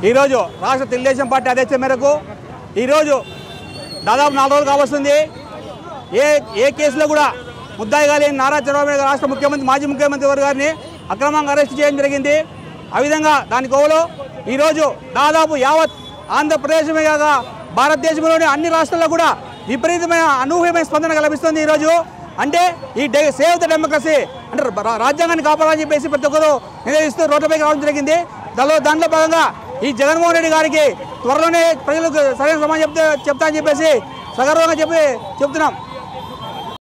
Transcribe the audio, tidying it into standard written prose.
ఈరోజు రాష్ట్ర తెలుగుదేశం పార్టీ ఆదేశం మేరకు ఈరోజు దాదాపు 4 రోజులు కావస్తుంది. ఏ కేసులో కూడా ముద్దాయిగా లేని నారా చంద్రబాబు నాయుడు రాష్ట్ర ముఖ్యమంత్రి మాజీ ముఖ్యమంత్రి గారిని అక్రమంగా అరెస్ట్ చేయడం జరిగింది. ఆ విధంగా దాని కోవలో ఈరోజు దాదాపు యావత్ ఆంధ్రప్రదేశమే కాక భారతదేశంలోని అన్ని రాష్ట్రాల్లో కూడా విపరీతమైన అనూహ్యమైన స్పందన లభిస్తుంది. ఈరోజు అంటే ఈ సేవ్ ద డెమోక్రసీ అంటే రాజ్యాంగాన్ని కాపాడాలని చెప్పేసి ప్రతి ఒక్కరు నిర్ణయిస్తూ రోడ్లపైకి రావడం జరిగింది. దాంట్లో భాగంగా ఈ జగన్మోహన్ రెడ్డి గారికి త్వరలోనే ప్రజలకు సరైన సమాధానం చెప్తా అని చెప్పేసి సగర్వంగా చెప్తున్నాం.